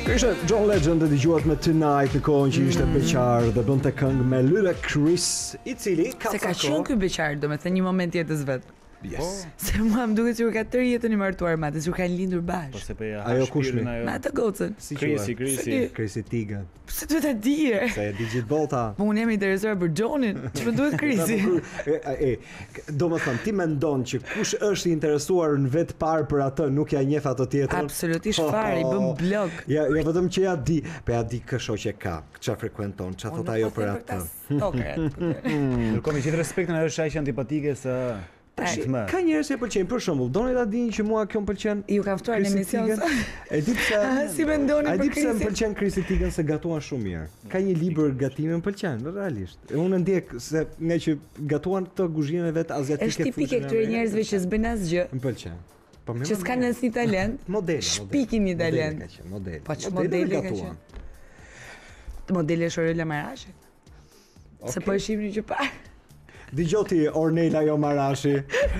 Ishte John Legend dhe dëgjuat me Tonight në kohën që ishte beqar dhe bënte këngë me Ludacris, i cili ka Se ka qenë ky beqar, domethënë një moment jetës vet. Yes. Se mua më duket sikur ka tërë jetën i martuar me atë, sikur kanë lindur bashkë. Po se pe ja. Ajo kush mi? Me atë gocën. Si Krisi. Tiga. Pse duhet ta dije? Se e di gjithë bota. Po unë jam interesuar për Johnin. Ç'më duhet Krisi? Domethënë ti mendon që kush është i interesuar në vetë parë për atë, nuk ja njeh atë tjetrën. Absolutisht fare, i bën blog. Ja vetëm që ja di, po ja di kë shoqe ka, ç'a frekuenton, ç'a thot ajo për atë. Ndërkohë me gjithë respektin ajo është aq antipatike se Ka njerëz që pëlqejnë, për shembull, doni ta dini që mua kjo më pëlqen. Ju kanë ftuar në emision. E di pse. Si mendoni për Krisin? A di pse më Krisin? pëlqen Krisi Tigën se gatuan shumë mirë. Ka një libër gatimi më pëlqen, realisht. Unë ndjek se nga që gatuan këtë kuzhinën e vet aziatike. Është tipike këtyre njerëzve që s'bën asgjë. Më pëlqen. Po më Që s'kanë asnjë talent. Shpikin një talent. Model. Po ç'modeli ka qenë? Modeli është Orela Marashi. Se po e shihni që pa. Dëgjoti Ornela jo Marashi.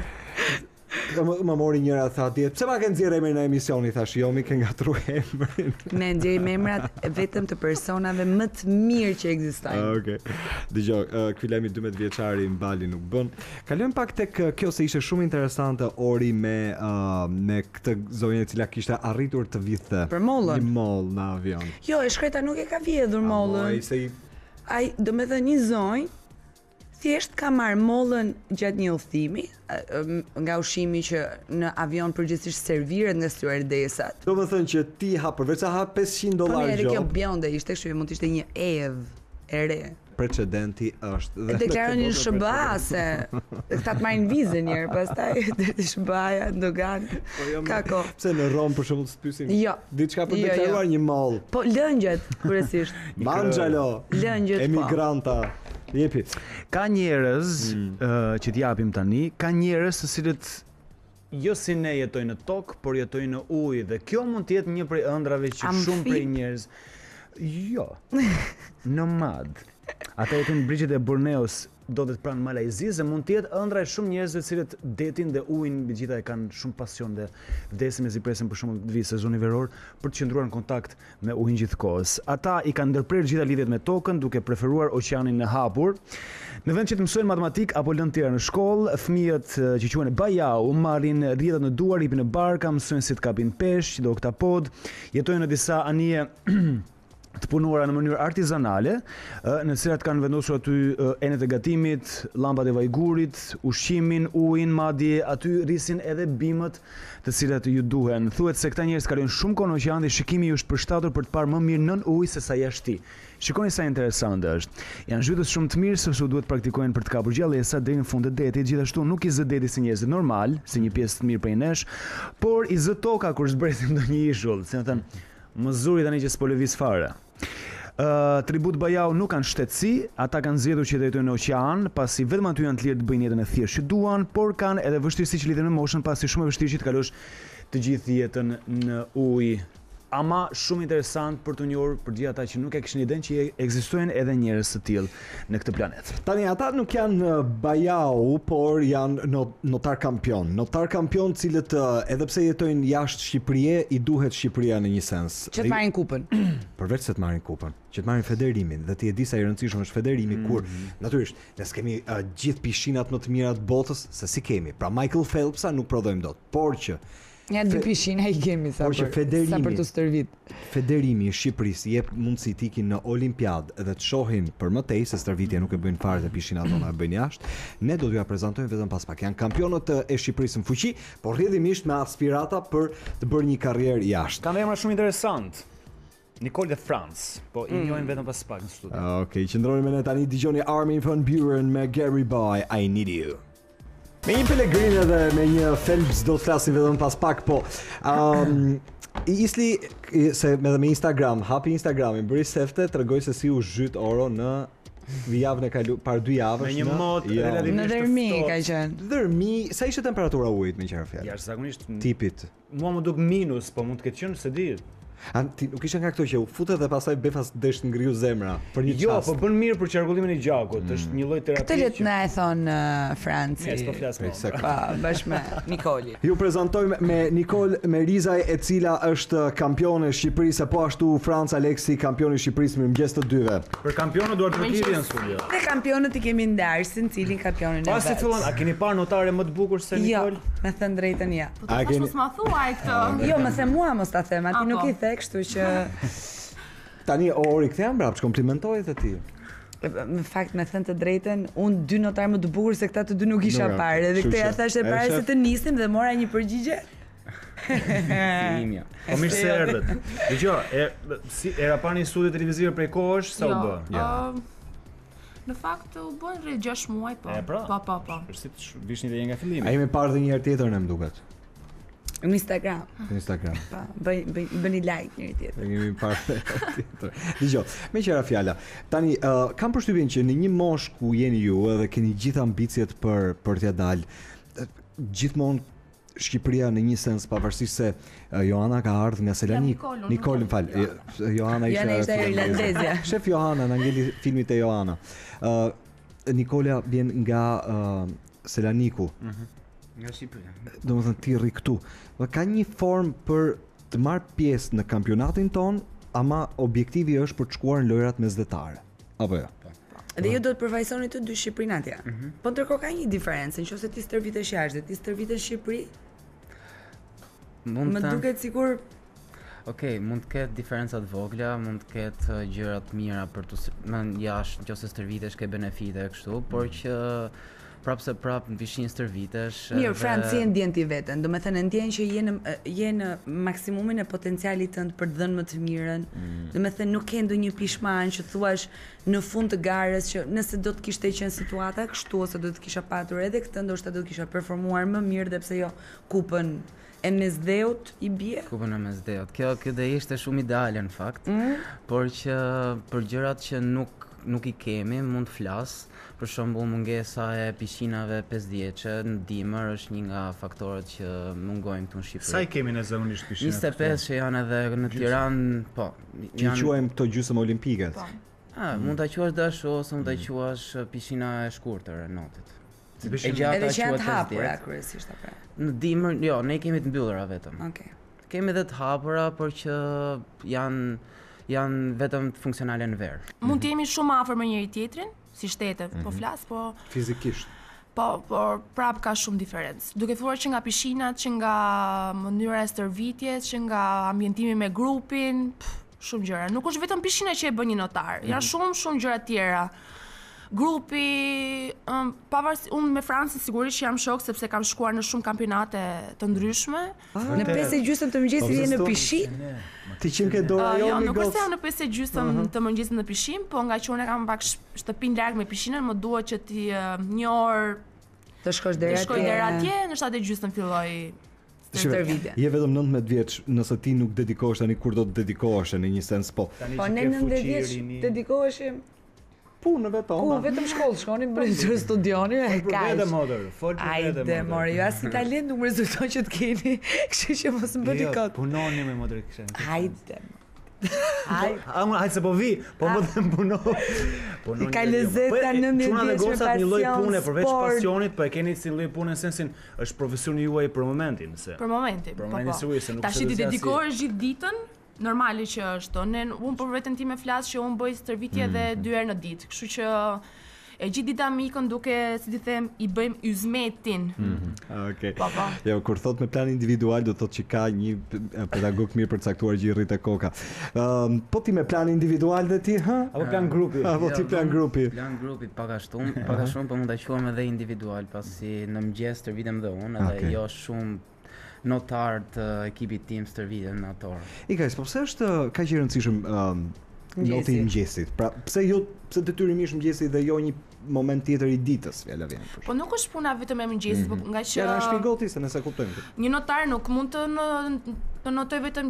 Më mori njëra tha atje. Pse ma ke nxjerrë emrin në emision, i thash, jo mi ke ngatruar emrin. Ne nxjerrim emrat vetëm të personave më të mirë që ekzistojnë. Okej. Dëgjoj, ky lajm i 12 vjeçari Mbali nuk bën. Kalojmë pak tek kjo se ishte shumë interesante Ori me këtë zonjë e cila kishte arritur të vidhte Për mollën. një moll në avion. Jo, e shkreta nuk e ka vjedhur mollën. Ai, domethënë një zonjë thjesht ka marrë mollën gjatë një udhëtimi, nga ushqimi që në avion përgjithsisht serviret nga stewardesat. Do të thënë që ti ha përveç sa ha $500 Po mirë, gjop. kjo bjonde ishte, kështu që mund të ishte një evë e re. Precedenti është. E deklaronin SBA se këta të marrin vizën njëherë, pastaj deri SBA-ja ndogan. Ka kohë. Pse në Rom për shembull s'pyesin? Jo. Diçka për deklaruar një moll. Po lëngjet kryesisht. Manxalo. Lëngjet po. Emigranta. Jepi. Ka njerëz që t'japim tani, ka njerëz të cilët jo si ne jetojnë në tokë, por jetojnë në ujë dhe kjo mund të jetë një prej ëndrave që shumë prej njerëz jo. Nomad. Ata jetojnë në brigjet e Borneos, do të pranë Malajzisë, mund të jetë ëndra e shumë njerëzve të cilët detin dhe ujin mbi gjitha e kanë shumë pasion dhe vdesin me zipresën për shembull të vi sezoni veror për të qëndruar në kontakt me ujin gjithkohës. Ata i kanë ndërprer gjitha lidhjet me tokën duke preferuar oqeanin e hapur. Në vend që të mësojnë matematik apo lënë tjera në shkollë, fëmijët që quhen bajau marrin rrjetat në duar, hipin në barka, mësojnë si të kapin peshq, do oktapod, jetojnë në disa anije të punuara në mënyrë artizanale, në cilat kanë vendosur aty enet e gatimit, llampat e vajgurit, ushqimin, ujin, madje aty rrisin edhe bimët të cilat ju duhen. Thuhet se këta njerëz kalojnë shumë kohë në oqean dhe shikimi është përshtatur për të parë më mirë nën ujë se sa jashtë. Shikoni sa interesante është. Janë zhytës shumë të mirë sepse duhet praktikojnë për të kapur gjallësa deri në fund të detit. Gjithashtu nuk i zë deti si njerëzit normal, si një pjesë të mirë prej nesh, por i zë toka kur zbresin ndonjë ishull, si më thënë, Mëzuri tani që s'po lëviz fare. Tribut bajau nuk kanë shtetësi, ata kanë zgjedhur që të jetojnë në oqean, pasi vetëm aty janë të lirë të bëjnë jetën e thjeshtë që duan, por kanë edhe vështirësi që lidhen me moshën, pasi shumë e vështirë që të kalosh të gjithë jetën në ujë. Ama shumë interesant për të njohur për gjithë ata që nuk e kishin idenë që ekzistojnë edhe njerëz të tillë në këtë planet. Tani ata nuk janë bajau, por janë notar kampion. Notar kampion cilët edhe pse jetojnë jashtë Shqipërisë, i duhet Shqipëria në një sens. Që të marrin kupën. Përveç se të marrin kupën, që të marrin federimin, dhe ti e di sa i rëndësishëm është federimi kur natyrisht ne s'kemi gjithë pishinat më të mira të botës, se si kemi. Pra Michael Phelpsa nuk prodhojmë dot, por që ja dy pishina i kemi sa për të stërvit. Federimi i Shqipërisë jep mundësi të ikin në Olimpiadë dhe të shohin për më tej se stërvitja nuk e bëjnë fare të pishinat tona e bëjnë jashtë. Ne do t'ju ja prezantojmë vetëm pas pak. Janë kampionët e Shqipërisë në fuqi, por rrjedhimisht me aspirata për të bërë një karrierë jashtë. Kanë emra shumë interesant. Nicole de France, po i njohin vetëm pas pak në studio. Okej, qëndroni me ne tani, dëgjoni Armin van Buuren me Gary Boy, I Need You. Me një Pellegrini dhe me një Phelps do të flasim vetëm pas pak, po Isli se edhe me Instagram, hapi Instagramin, bëri sefte, tregoi se si u zhyt Oro në javën e par 2 javësh me një mod relativisht në dërmi ka qenë. Dërmi, sa ishte temperatura ujit me qenë fjalë? Jashtëzakonisht tipit. Mua më duk minus, po mund të ketë qenë se di. Ti nuk isha nga këto që u futet dhe pastaj befas desh ngriu zemra për një Jo, çast. po bën mirë për qarkullimin e gjakut, është një lloj terapie. Këtë let na e thon Franci. Ne s'po flas më. Pa, bashkë me Nikoli. Ju prezantojmë me Nikol Merizaj, e cila është kampione e Shqipërisë, po ashtu Franca Aleksi, kampioni i Shqipërisë. Mirëmëngjes të dyve. Për kampionët duart Turqiri në studio. Ne kampionët i kemi ndarsin, cilin kampionin e vet. Pasi fillon, a keni parë notare më të bukur se Nikol? Jo, me thënë drejtën ja. Po të mos ma thuaj këtë. Jo, më the mua mos ta them, ti nuk i the, kështu që Tani Ori kthehem mbrapsht, komplimentohet e ti. në fakt me thënë të drejtën, unë 2 notar më të bukur se këta të 2 nuk isha parë. Edhe këtë ja thashë para se të nisim dhe mora një përgjigje. Po mirë se erdhët. Dgjoj, era pani studio televizive prej kohësh sa u bë? Në fakt u bën rreth 6 muaj po. Po. Për si të vishni dhe nga fillimi. A jemi parë dhe një herë tjetër në mduket? Në Instagram. Në Instagram. Pa, bëni like njëri tjetër. Ne kemi parë tjetër. Dgjoj, me qëra fjala. Tani kam përshtypjen që në një moshë ku jeni ju edhe keni gjithë ambicjet për t'ia dalë, gjithmonë Shqipëria në një sens pavarësisht se Joana ka ardhur nga Selaniku. Nikol, më fal. Joana ishte irlandezja. Shef Joana në ngeli filmit e Joana. Nikola vjen nga Selaniku. Nga Shqipëria. Domethënë ti rri këtu. Dhe ka një formë për të marrë pjesë në kampionatin ton, ama objektivi është për të shkuar në lojrat mesdhetare. Apo jo? Dhe ju do të përfaqësoni të dy Shqipërinë atje. Po ndërkohë ka një diferencë, nëse ti stërvitesh jashtë dhe ti stërvitesh në Shqipëri, më duket sikur mund të ketë diferenca të vogla, mund të ketë gjëra të mira për të jashtë, nëse stërvitesh ke benefite kështu, por që prapë në vishin stërvitesh. Mirë, Franci e ndjen ti veten, do me thënë ndjen që je në maksimumin e potencialit tënd për të dhënë më të mirën. Do me thënë nuk ke ndonjë pishman që thuash në fund të garës që nëse do të kishte qenë situata kështu ose do të kisha patur edhe këtë, ndoshta do të kisha performuar më mirë dhe pse jo kupën e mesdheut i bie. Kupën e mesdheut. Kjo do ishte shumë ideale në fakt, por që për gjërat që nuk i kemi mund të flas. Për shembull, mungesa e pishinave 5-dijeçe në dimër është një nga faktorët që mungojnë këtu në Shqipëri. Sa i kemi në zakonisht pishinat? 25 që janë edhe në Tiranë, po. Që i quajmë këto gjysmë olimpike. Mund ta quash dash ose mund ta quash pishina e shkurtër e notit. E gjata që janë të hapura kryesisht apo? Në dimër, jo, ne kemi të mbyllura vetëm. Okej. Kemi edhe të hapura, por që janë vetëm funksionale në verë. Mund të jemi shumë afër me njëri tjetrin, si shtetet, po flas, po fizikisht. Po, por prap ka shumë diferencë. Duke thuar që nga pishinat, që nga mënyra e stërvitjes, që nga ambientimi me grupin, shumë gjëra. Nuk është vetëm pishina që e bën një notar, janë shumë gjëra tjera. Grupi, pavarësisht unë me Francën sigurisht që jam shok sepse kam shkuar në shumë kampionate të ndryshme. Në 5:30 të mëngjesit je në pishinë? Ti që ke dora jo, nuk është se jam në 5:30 të mëngjesit në pishinë, po nga që unë kam pak shtëpinë larg me pishinën, më duhet që ti një orë të shkosh deri atje, në 7:30 filloj stërvitja. Je vetëm 19 vjeç, nëse ti nuk dedikohesh tani kur do të dedikohesh në një sens po. Po ne 19 vjeç dedikoheshim punëve tona. Po vetëm shkollë shkonim për të studioni e kaq. Vetëm motor, fol për vetëm. Ajde, mori, ju as talent nuk më rezulton që të keni, kështu që mos më bëni kot. Punoni me motor kisha. Hajde. Hajde se po vi, po më them puno. Punoni. Ka lezeta 19 vjeç me pasion. Një lloj pune përveç pasionit, po e keni si lloj pune në sensin është profesioni juaj për momentin, se. Për momentin. Për momentin sigurisht se nuk. Tash ti dedikohesh gjithë ditën. Normali që është, unë për veten time flas që unë bëj stërvitje edhe 2 herë në ditë, kështu që e gjithë dita mikën duke, si ti them, i bëjmë yzmetin. Okej. Po. Jo, kur thot me plan individual do thot që ka një pedagog mirë për caktuar gjirrit e koka. Po ti me plan individual dhe ti, ha? Apo plan grupi? Apo ti plan grupi? Plan grupi pak a shumë, po mund ta quajmë edhe individual, pasi në mëngjes stërvitem dhe unë, edhe jo shumë notar të ekipit tim stërvitën në ator. Ikaj, po pse është kaq i rëndësishëm noti i mëngjesit? Pra, pse detyrimisht mëngjesi dhe jo një moment tjetër i ditës, fjala vjen. Po nuk është puna vetëm e mëngjesit, por nga që ja shpjegoj ti se nëse kuptojmë. Një notar nuk mund të notoj vetëm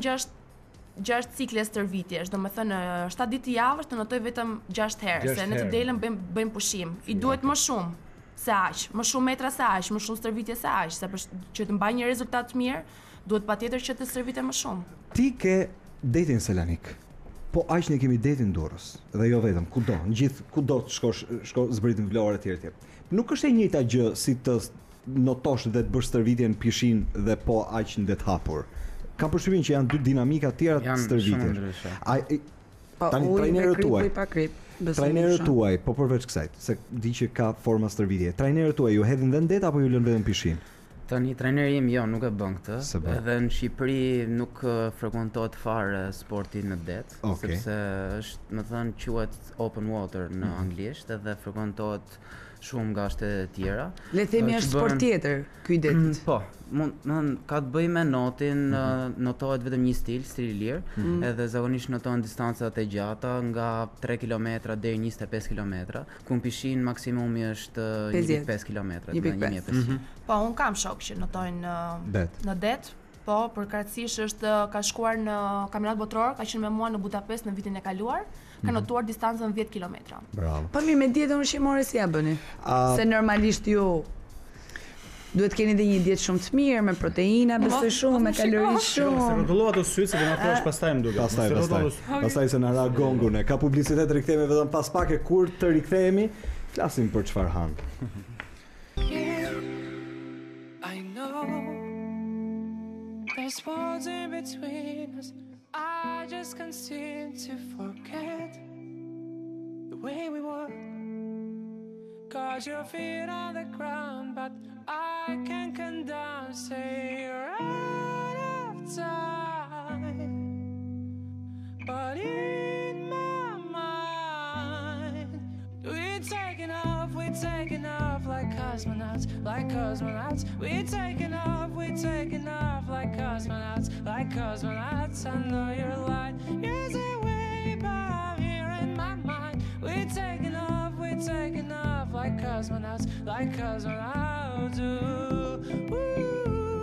6 cikle stërvitjesh, domethënë 7 ditë të javës të notoj vetëm 6 herë, se në të delën bëjmë pushim. I duhet më shumë se aq, më shumë metra se aq, më shumë stërvitje se aq, se që të mbaj një rezultat të mirë, duhet patjetër që të stërvite më shumë. Ti ke Deti në Selanik. Po aq ne kemi detin Durrës, dhe jo vetëm, kudo, në gjithë kudo të shko zbritin Vlorë etj etj. Nuk është e njëjta gjë si të notosh dhe të bësh stërvitje në pishin dhe po aq në det hapur. Kam përshtypjen që janë dy dinamika tjera të stërvitjes. Tani trajnerët tuaj. Trajnerët tuaj, po përveç kësaj, se di që ka forma stërvitje. Trajnerët tuaj ju hedhin dhe në det apo ju lënë vetëm pishin? Tani trajneri im jo nuk e bën këtë, edhe në Shqipëri nuk frekuentohet fare sporti në det, sepse është, më thënë, quhet open water në anglisht, edhe frekuentohet shumë nga shtetet e tjera. Le të themi është sport tjetër ky det. Po, ka të bëjë me notin, notohet vetëm një stili lirë, edhe zakonisht notohen distancat e gjata nga 3 km deri 25 km, ku në pishin maksimumi është 1.5 km, 1.5. Po, unë kam shok që notojnë në det, po, përkatësisht është ka shkuar në kampionat botror, ka qenë me mua në Budapest në vitin e kaluar, ka notuar distancën 10 km. Bravo. Po mirë, me dietën ushqimore si ja bëni? Se normalisht ju duhet keni dhe një dietë shumë të mirë, me proteina, besoj shumë, me kalori shumë. Se rrotullova të sytë, se do na thosh pastaj më duket. Pastaj se na ra gongun, ka publicitet, rikthehemi vetëm pas pak e kur të rikthehemi, flasim për çfarë han. I know there's words in between us. I just can't seem to forget the way we were. Got your feet on the ground, but I can't come down. Say you're out of time, but in my mind, we're taking off like cosmonauts, like cosmonauts. We're taking off like cosmonauts, like cosmonauts. I know you're lying, you're away, but here in my mind. We're taking off like cosmonauts, like cosmonauts. Ooh, ooh.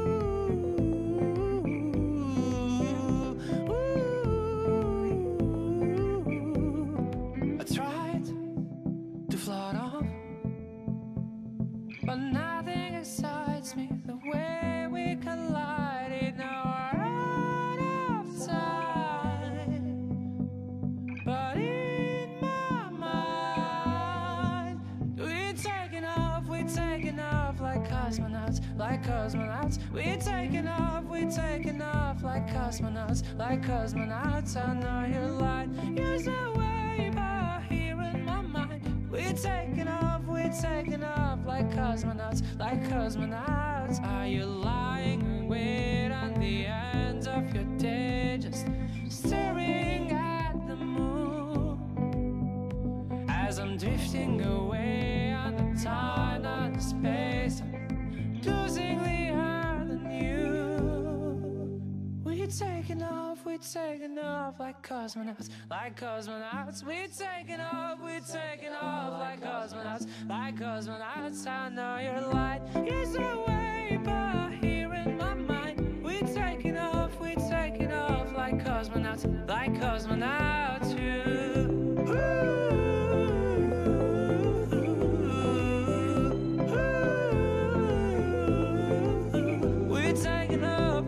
But nothing excites me the way we collided. Now we're out of time, but in my mind, we're taking off like cosmonauts, like cosmonauts. We're taking off like cosmonauts, like cosmonauts. I know you're lying, you're so way, but here in my mind, we're taking off like cosmonauts, like cosmonauts. Are you lying awake on the ends of your day, just staring at the moon as I'm drifting away on the time and the space? I'm losing the earth and you. We're taking off like cosmonauts, like cosmonauts. We're taking off like cosmonauts, like cosmonauts. I know you're lying, you're so way, but here in my mind, we're taking off like cosmonauts, like cosmonauts. We're taking off.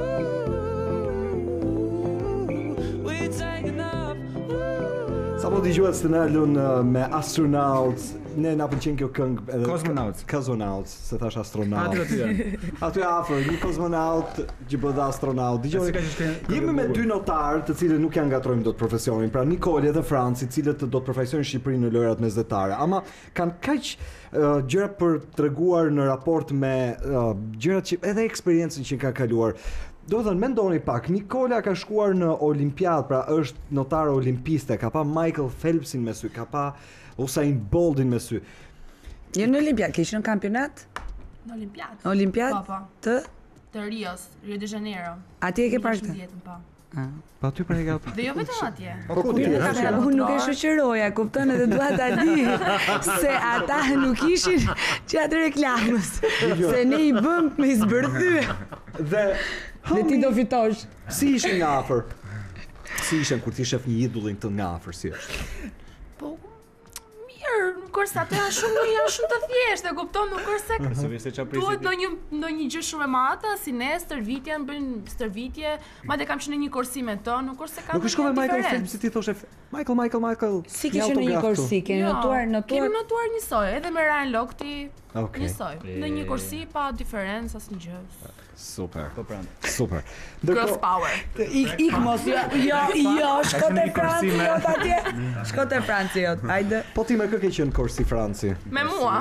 Sapo dëgjuat scenarion me astronauts, ne na pëlqen kjo këngë edhe Cosmonauts, se thash astronaut. Aty afër, një kozmonaut që bëhet astronaut. Dëgjoj. Jemi me dy notarë, të cilët nuk janë ngatrojmë dot profesionin, pra Nikoli dhe Franci, të cilët do të përfaqësojnë Shqipërinë në lojrat mesdhetare, ama kanë kaq gjëra për treguar në raport me gjërat që edhe eksperiencën që kanë kaluar. Do të thënë, mendoni pak, Nikola ka shkuar në Olimpiadë, pra është notare olimpiste, ka pa Michael Phelpsin me sy, ka pa Usain Boltin me sy. Jo në Olimpiadë, ke qenë në kampionat? Në Olimpiadë. Olimpiadë? Po. Të Rios, Rio de Janeiro. Atje e ke parë këtë? Po. Pa ty pra e ka. Dhe jo vetëm atje. Po ku ti? Unë nuk e shoqëroja, kupton, edhe dua ta di se ata nuk ishin gjatë reklamës. Se ne i bëm me zbërthy. Dhe ti do fitosh. Si ishin nga afër? Si ishin kur ti shef një idullin të nga afër, si është? Po, mirë, nuk është se ato janë shumë të thjeshtë, e kupton, nuk është se duhet ndonjë gjë shumë e madhe, si ne stërvitjen bëjnë stërvitje, madje kam qenë në një korsi me to, nuk është se ka. Nuk është shkove Michael Phelps, si ti thoshe Michael. Si ke qenë në një korsi, keni notuar? Kemi notuar njësoj, edhe me Ryan Lochte, Okay. njësoj. Në një korsi pa diferencë asnjë gjë. Super. Po pranë. Super. Girls power. Ik mos, jo, shko te Franci jot atje. Shko te Franci jot. Hajde. Po ti me kë ke qenë korsi Franci? Me mua.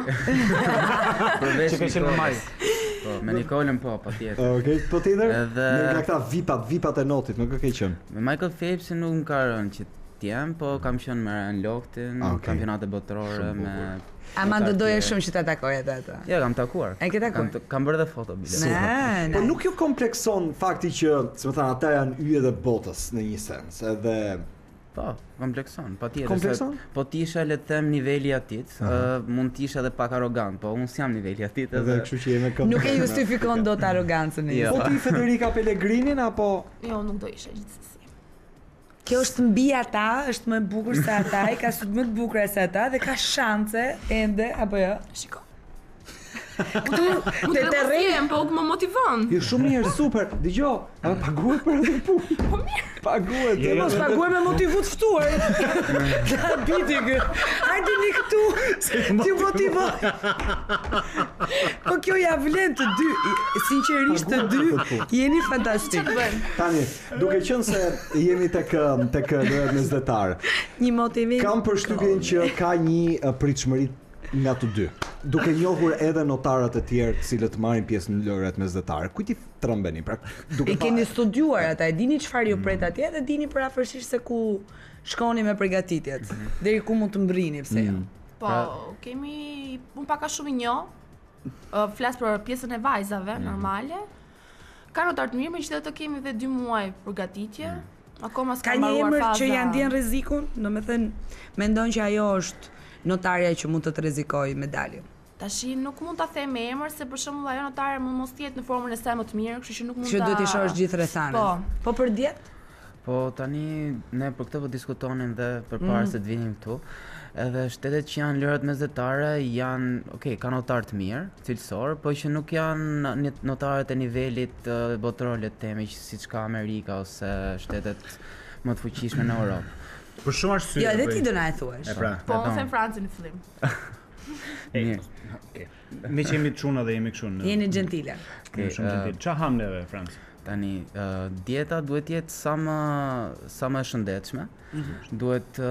Përveç Që ke qenë në maj. Po, me Nikolën po, patjetër. Okej, po tjetër? Edhe- Me nga këta vipat e notit, me kë ke qenë? Me Michael Phelpsin nuk më ka rënë që t'jem, po kam qenë me Ryan Lochten, Okay. kampionate botërore me... Ama do doje shumë që ta takoje atë. Ja, kam takuar. E ke takuar? Kam bërë dhe foto bile. Po nuk ju komplekson fakti që, si më thënë, ata janë yjet e botës në një sens, edhe Po, komplekson, patjetër. Komplekson? Se Po t'isha le të them niveli atit, mund t'isha edhe pak arrogant, po unë s'jam niveli atit edhe kështu që jemi këmbë. Nuk e justifikon dot arrogancën e Jo. Po ti Federica Pellegrinin apo Jo, nuk do isha gjithsesi. Kjo është mbi ata, është më e bukur se ata, i ka sot më të bukura se ata dhe ka shanse ende apo jo? Shiko. Këtu Mund të rrem, po më motivon. Jo shumë mirë, super. Dëgjoj, a paguhet për atë punë? Po mirë. Paguhet. Jo, mos paguaj me motivu të ftuar. Da biti kë. Hajde ni këtu. Ti motivoj. Po kjo ja vlen të dy, sinqerisht të dy, jeni fantastik. Tani, duke qenë se jemi tek lojët mesdhetare. Një motivim. Kam përshtypjen që ka një pritshmëri nga të dy. Duke njohur edhe notarët e tjerë të cilët marrin pjesë në lojët mesdhetare. Kujt i trembeni? Pra, duke E keni studiuar ata, e dini çfarë ju pret atje dhe dini përafërsisht se ku shkoni me përgatitjet. Deri ku mund të mbrini, pse jo? Po, kemi unë pak a shumë i njoh. Flas për pjesën e vajzave normale. Ka notar të mirë, megjithatë të kemi edhe 2 muaj përgatitje. Akoma Ka s'ka një mbaruar emër faza. që ja ndjen rrezikun? Domethënë, mendon që ajo është notarja që mund të të rrezikojë medaljen. Tashi nuk mund ta them me emër se për shembull ajo notare mund mos jetë në formën e saj më të mirë, kështu që nuk mund ta. Që duhet i shohësh gjithë rrethanën. Po për dietë? Po tani ne për këtë po diskutonin dhe përpara se të vinim këtu. Edhe shtetet që janë lojët mesdhetare janë, kanë notarë të mirë, cilësor, po që nuk janë notarët e nivelit botëror, le të themi, siç ka Amerika ose shtetet më të fuqishme në Europë. Për shumë arsye. Jo, edhe ti do na e thuash. Pra. Po, unë them Francën në fillim. Mirë. Ne që jemi të çuna dhe jemi kështu. Jeni gjentile. Jemi shumë gentil. Ç'a ham neve Franc? Tani, dieta duhet jetë sa më e shëndetshme. Duhet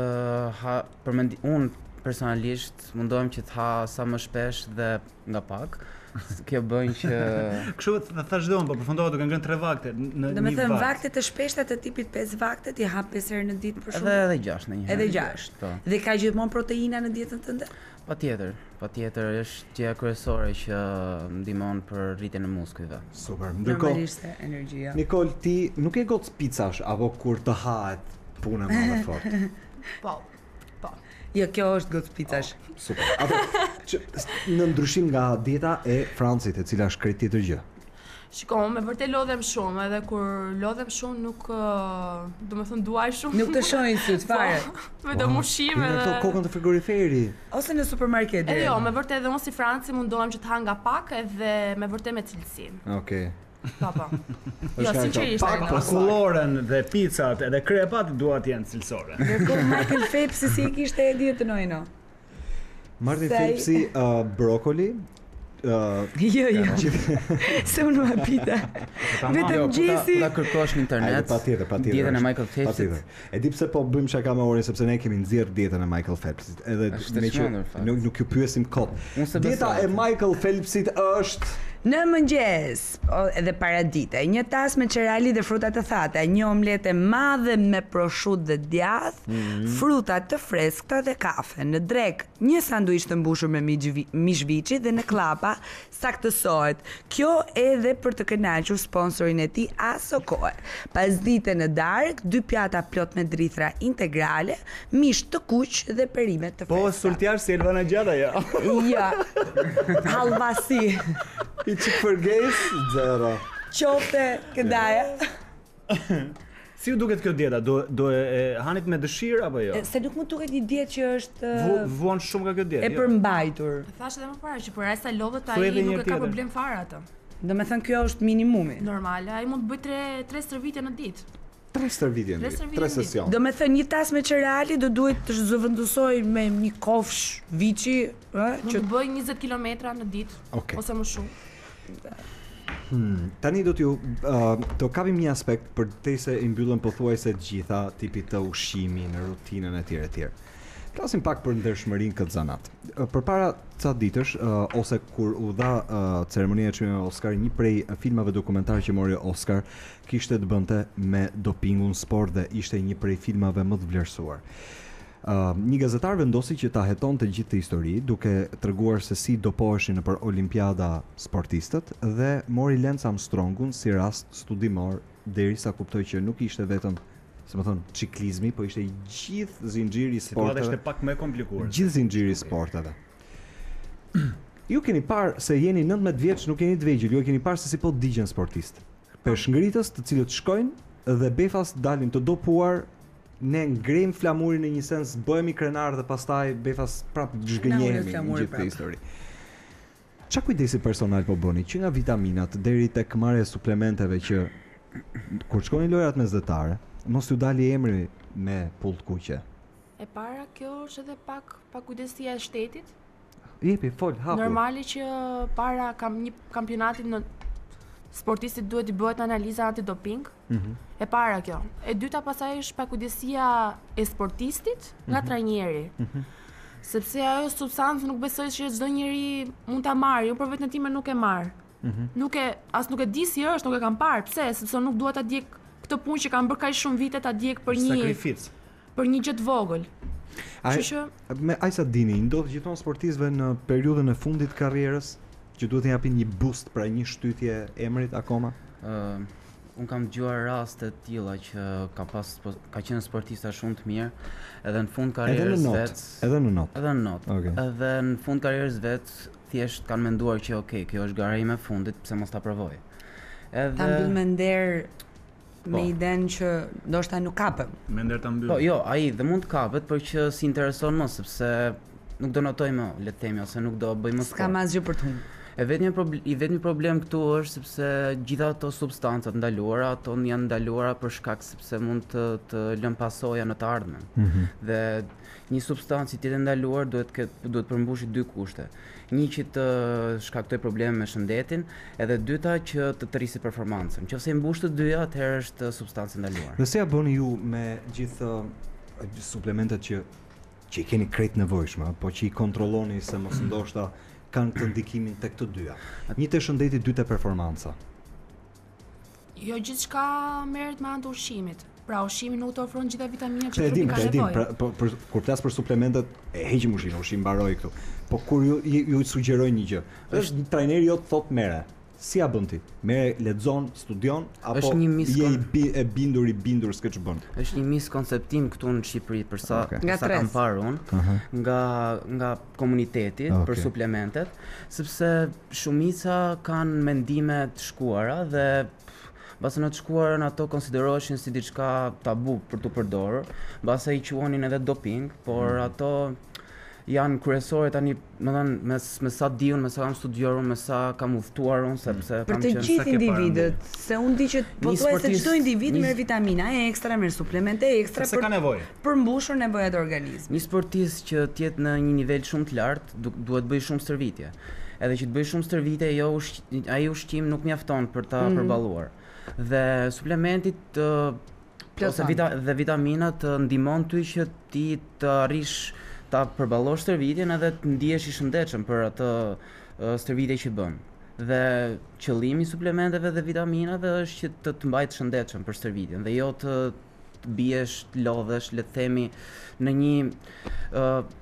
unë personalisht mundohem që të ha sa më shpesh dhe nga pak. Kjo bën që Kështu thash dhe unë, po përfundova duke ngrënë 3 vakte në Do me një thënë vakt. vaktet e shpeshta të tipit 5 vaktet i hap 5 herë në ditë për shumë. edhe 6 në një herë. Edhe 6. Po. Dhe ka gjithmonë proteina në dietën tënde? Patjetër është gjëja kryesore që ndihmon për rritjen e muskujve. Super. Ndërkohë, Normalisht se energjia. Nikol, ti nuk e goc picash apo kur të hahet puna më e fortë. Po. Jo, kjo është gocë picash. Super. Apo në ndryshim nga dieta e Francit, e cila është krejt tjetër gjë. Shiko, me vërtet lodhem shumë, edhe kur lodhem shumë nuk, domethënë duaj shumë. Nuk të shohin syt fare. Vetëm ushqim Në edhe. këto kokën të frigoriferi. Ose në supermarket. Edhe deri. jo, me vërtet edhe unë si Franci mundohem që të ha nga pak edhe me vërtet me cilësi. Okej. Po. Jo, ka sinqerisht. pak, e po kam. Kulloren dhe picat edhe krepat duat janë cilësore. Ndërkohë Michael Phelps si e kishte e dietën ojno. Martin Sa i- Phelpsi brokoli. Jo. Se unë ma pita. Vetëm gjesi. Ta kërkosh në internet. Patjetër. Dietën e Michael Phelpsit. Patjetër. E di pse po bëjmë shaka me Orin sepse ne kemi nxjerr dietën e Michael Phelpsit. Edhe Është me që çmendur, fakt. nuk ju pyesim kot. Unë se Dieta besoj. e Michael Phelpsit është Në mëngjes, edhe para dite, një tas me qerali dhe fruta të thata, një omlete madhe me prosciutto dhe djath, fruta të freskëta dhe kafe. Në drek, një sanduiç të mbushur me mish viçi dhe në klapa saktësohet. Kjo edhe për të kënaqur sponsorin e tij Asokoe. Pas dite në darkë, 2 pjata plot me drithra integrale, mish të kuq dhe perime të Po freskëta. sultjar si Elvana Gjata ja. Ja, halvasi. i çik përges 0. Qofte këdaja. Si ju duket kjo dieta? Do e hanit me dëshirë apo jo? Se nuk më duket një dietë që është Vuan shumë nga kjo dietë. e përmbajtur. Thash edhe më parë që për aq sa lodhet Thuaj ai edhe një nuk e ka tjetër. problem fare atë. Domethënë kjo është minimumi. Normale, ai mund të bëj 3 stërvitje në ditë. 3 stërvitje në Tre ditë, stërvitje 3 në ditë. sesion. Do me thënë një tas me qerali do duhet të zëvendësoj me një kofsh viçi, Mund që të bëj 20 kilometra në ditë Okej. ose më shumë. Tani do kapim një aspekt për te se i mbyllën pothuajse të gjitha tipit të ushqimi, në rutinën e tjerë e tjerë. Flasim pak për ndershmërinë këtë zanat. Përpara ca ditësh, ose kur u dha ceremonia e çmimeve Oscar, një prej filmave dokumentar që mori Oscar kishte të bënte me dopingun sport dhe ishte një prej filmave më të vlerësuar. Një gazetar vendosi që ta hetonte gjithë të histori, duke treguar se si dopoheshin nëpër Olimpiada sportistët dhe mori Lance Armstrongun si rast studimor derisa kuptoi që nuk ishte vetëm, se më thonë, ciklizmi, po ishte i gjithë zinxhiri i Situata sporteve. ishte pak më e komplikuar. Gjithë zinxhiri i sporteve. Ju keni parë se jeni 19 vjeç, nuk jeni të vegjël, ju e keni parë se si po digjen sportistë. Peshngritës të cilët shkojnë dhe befas dalin të dopuar, ne ngrejmë flamurin në një sens, bëhemi krenar dhe pastaj befas prap zhgënjehemi në flamuri gjithë prap. këtë histori. Qa kujdesi personal po bëni, që nga vitaminat deri tek marrja e suplementeve që kur shkojnë lojrat mesdhetare, mos ju dali emri me pull të kuqe. E para kjo është edhe pak kujdesia e shtetit. Jepi, fol, hapu. Normali që para një kampionatit në sportistit duhet i bëhet analiza antidoping. E para kjo. E dyta pasaj është pakujdesia e sportistit nga trajneri. Sepse ajo substancë nuk besoj që çdo njeri mund ta marrë, unë për vetën time nuk e marr. Nuk e di si është, nuk e kam parë. Pse? Sepse nuk dua ta djeg këtë punë që kam bërë kaq shumë vite ta djeg për një gjë të vogël. Me ajsa dini, ndodh gjithmonë sportistëve në periudhën e fundit të karrierës që duhet të japin një boost pra një shtytje emrit akoma? Unë kam dëgjuar raste të tilla që ka qenë sportista shumë të mirë, edhe në fund karrierës vet. Edhe në not. Edhe në not. Okay. Edhe në fund karrierës vet thjesht kanë menduar që okay, kjo është gara ime e fundit, pse mos ta provoj. Ta mbyll me nder me idenë që ndoshta nuk kapem. Me nder ta mbyll. Po, jo, ai dhe mund të kapet, por që si intereson më, sepse nuk do notoj më, le të themi, ose nuk do bëj më sport. S'kam asgjë për të humbur. I vetmi problem këtu është sepse gjitha ato substancat ndaluara, ato janë ndaluara për shkak sepse mund të lën pasoja në të ardhmen. Dhe një substancë që të ndaluar duhet përmbushë 2 kushte. Një që të shkaktoj probleme me shëndetin, edhe dyta që të rrisi performancën. Nëse i mbush të dyja, atëherë është substancë ndaluar. Dhe si ja bëni ju me gjithë suplementet që i keni krejt nevojshme, po që i kontrolloni se mos ndoshta kanë të ndikimin tek të dyja. Një te shëndeti, 2 te performanca. Jo gjithçka merret me anë të ushqimit. Pra ushqimi nuk të ofron gjitha vitaminat që E trupi dim, ka nevojë. kur flas për suplementet, e heqim ushqim mbaroi këtu. Po kur ju sugjeroj një gjë, është trajneri jot thot mere. Si ja bën ti? Mere, lexon, studion apo je e bindur s'ke ç'bën? Është një miskonceptim këtu në Shqipëri për sa kam parë unë, nga komuniteti për suplementet, sepse shumica kanë mendime të shkuara dhe mbase në të shkuarën ato konsideroheshin si diçka tabu për të përdorur, mbase i quonin edhe doping, por ato janë kryesore tani, me sa di unë, me sa kam studiuar unë, me sa kam udhëtuar unë, sepse për të gjithë individët, se unë di që pothuajse çdo individ merr vitamina ekstra, merr suplemente ekstra për mbushur nevojat e organizmit. Një sportist që të jetë në një nivel shumë të lartë duhet bëj shumë stërvitje. Edhe që të bëj shumë stërvitje, ai ushqim nuk mjafton për ta përballuar. Dhe suplementit ose dhe vitaminat ndihmon ty që ti të arrish ta përballosh stërvitjen edhe të ndihesh i shëndetshëm për atë stërvitje që bën. Dhe qëllimi i suplementeve dhe vitaminave është që të mbajë të shëndetshëm për stërvitjen dhe jo të biesh, të lodhesh, le të themi në një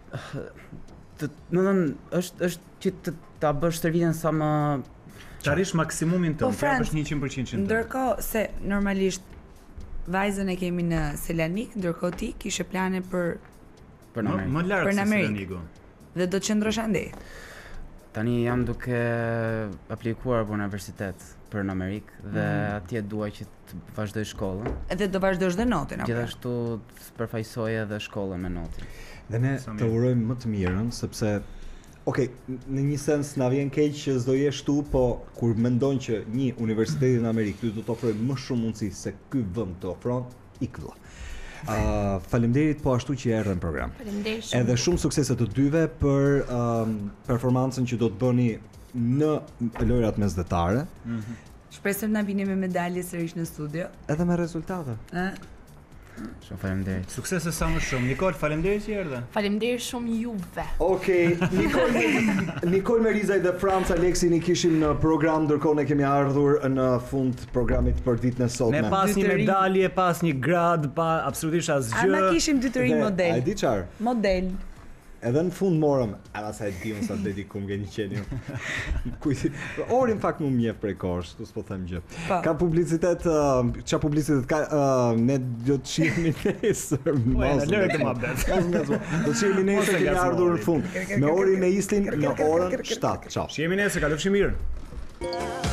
është që ta bësh stërvitjen sa më të arrish maksimumin tënd, të japësh 100% tënd. Ndërkohë se normalisht vajzën e kemi në Selanik, ndërkohë ti kishe plane për më larg se Selaniku. Dhe do të qëndrosh andej. Tani jam duke aplikuar për universitet. për në Amerikë dhe atje dua që të vazhdoj shkollën. Edhe do vazhdosh dhe notin, apo? Gjithashtu të përfaqësoj edhe shkollën me notin. Dhe ne të urojmë më të mirën, sepse okej, në një sens na vjen keq që s'do jesh tu, po kur mendon që një universiteti në Amerikë ty do të ofrojë më shumë mundësi se ky vend të ofron, ik vëlla. Faleminderit po ashtu që erdhën në program. Faleminderit. Edhe shumë suksese të dyve për performancën që do të bëni në lojrat mesdhetare. Shpresoj na vini me medalje sërish në studio. Edhe me rezultate. Shumë faleminderit. Suksese sa më shumë. Nikol, faleminderit që erdhe. Faleminderit shumë juve. Okej, Nikol Merizaj dhe Franca Aleksi i kishim në program, ndërkohë ne kemi ardhur në fund programit për ditën e sotme. Ne pas një medalje, pas një grad, pa absolutisht asgjë. Na kishim dy të rinj model. A di çfarë? Model. Edhe në fund morëm, ala sa e di unë sa dedikum nga një qeni. Kujti, ori në fakt më mjef prej kohësh, tu s'po them gjë. Ka publicitet, qa publicitet ka, ne do të shihemi nesër. Lërë të mabet. Do të shihemi nesër kemi ardhur në fund. Me Orin e Islin në orën 7. Ciao. Shihemi nesër, kalofshi mirë.